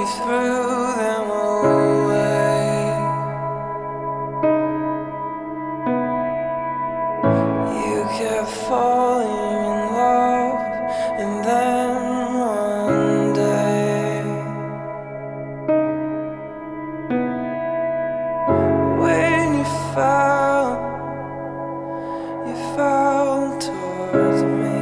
you threw them away. You kept falling in love, and then one day, when you fell towards me.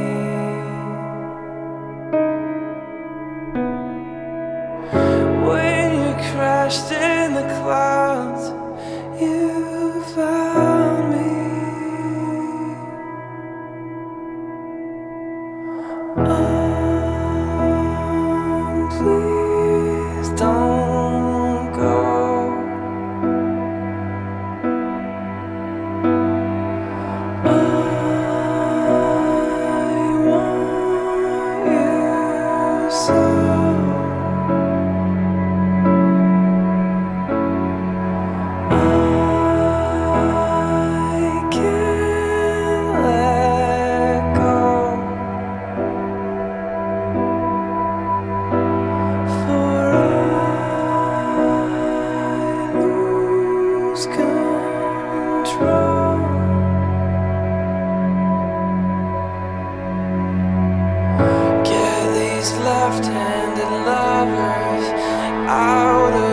When you crashed in the clouds, you found me. Please don't go. I want you so. I can't let go. For I lose control. Get these left-handed lovers out of